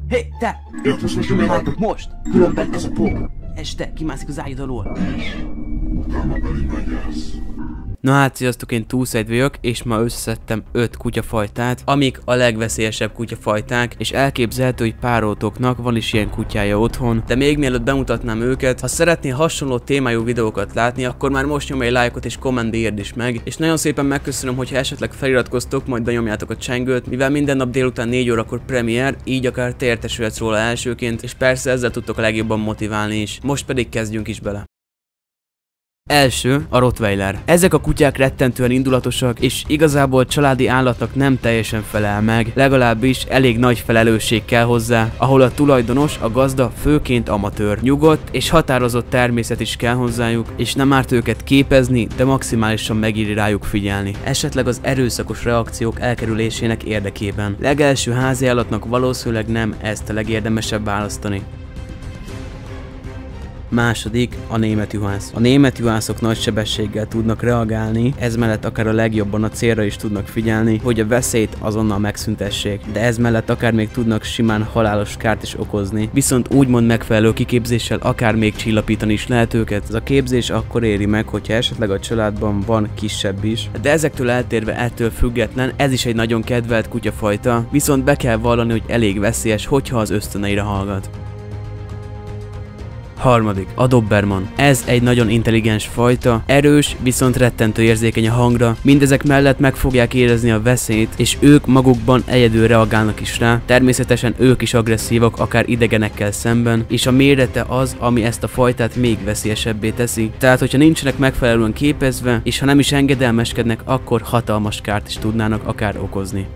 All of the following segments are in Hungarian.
Hé, te! Miért most most nyomja lájkot? Most! Különben ez a pok. Este kimászik az ágyad alól. Utána pedig megjelsz. Na hát, sziasztok, én Túlszed vagyok, és ma összeszedtem 5 kutyafajtát, amik a legveszélyesebb kutyafajták, és elképzelhető, hogy párótoknak van is ilyen kutyája otthon, de még mielőtt bemutatnám őket, ha szeretnél hasonló témájú videókat látni, akkor már most nyomj egy lájkot és kommentbe írd is meg, és nagyon szépen megköszönöm, hogyha esetleg feliratkoztok, majd benyomjátok a csengőt, mivel minden nap délután 4 órakor premier, így akár te értesülhetsz róla elsőként, és persze ezzel tudtok a legjobban motiválni is. Most pedig kezdjünk is bele. Első, a Rottweiler. Ezek a kutyák rettentően indulatosak, és igazából családi állatnak nem teljesen felel meg, legalábbis elég nagy felelősség kell hozzá, ahol a tulajdonos, a gazda főként amatőr. Nyugodt és határozott természet is kell hozzájuk, és nem árt őket képezni, de maximálisan megéri rájuk figyelni. Esetleg az erőszakos reakciók elkerülésének érdekében. Legelső házi állatnak valószínűleg nem ezt a legérdemesebb választani. Második, a német juhász. A német juhászok nagy sebességgel tudnak reagálni, ez mellett akár a legjobban a célra is tudnak figyelni, hogy a veszélyt azonnal megszüntessék, de ez mellett akár még tudnak simán halálos kárt is okozni, viszont úgymond megfelelő kiképzéssel akár még csillapítani is lehet őket. Ez a képzés akkor éri meg, hogyha esetleg a családban van kisebb is, de ezektől eltérve ettől független, ez is egy nagyon kedvelt kutyafajta, viszont be kell vallani, hogy elég veszélyes, hogyha az ösztöneire hallgat. Harmadik, a Doberman. Ez egy nagyon intelligens fajta, erős, viszont rettentő érzékeny a hangra, mindezek mellett meg fogják érezni a veszélyt, és ők magukban egyedül reagálnak is rá, természetesen ők is agresszívak, akár idegenekkel szemben, és a mérete az, ami ezt a fajtát még veszélyesebbé teszi. Tehát, hogyha nincsenek megfelelően képezve, és ha nem is engedelmeskednek, akkor hatalmas kárt is tudnának akár okozni.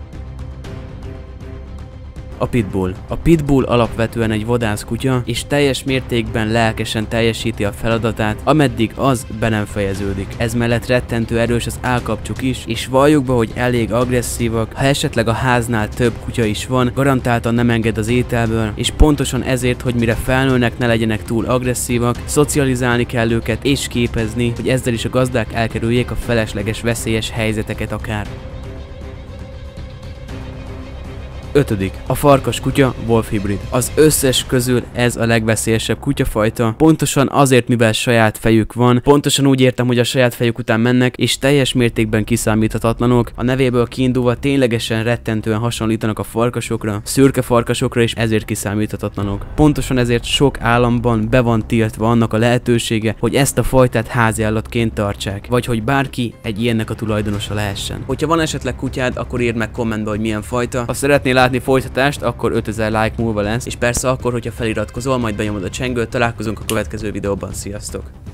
A Pitbull. A Pitbull alapvetően egy vadászkutya, és teljes mértékben lelkesen teljesíti a feladatát, ameddig az be nem fejeződik. Ez mellett rettentő erős az állkapcsuk is, és valljuk be, hogy elég agresszívak, ha esetleg a háznál több kutya is van, garantáltan nem enged az ételből, és pontosan ezért, hogy mire felnőnek, ne legyenek túl agresszívak, szocializálni kell őket és képezni, hogy ezzel is a gazdák elkerüljék a felesleges veszélyes helyzeteket akár. Ötödik, a farkas kutya Wolf hibrid. Az összes közül ez a legveszélyesebb kutyafajta, pontosan azért, mivel saját fejük van, pontosan úgy értem, hogy a saját fejük után mennek, és teljes mértékben kiszámíthatatlanok, a nevéből kiindulva ténylegesen rettentően hasonlítanak a farkasokra, szürke farkasokra, és ezért kiszámíthatatlanok. Pontosan ezért sok államban be van tiltva annak a lehetősége, hogy ezt a fajtát háziállatként tartsák, vagy hogy bárki egy ilyennek a tulajdonosa lehessen. Hogyha van esetleg kutyád, akkor írd meg kommentbe, hogy milyen fajta. Ha szeretnél látni folytatást, akkor 5000 like múlva lesz, és persze akkor, hogyha feliratkozol, majd benyomod a csengőt, találkozunk a következő videóban, sziasztok!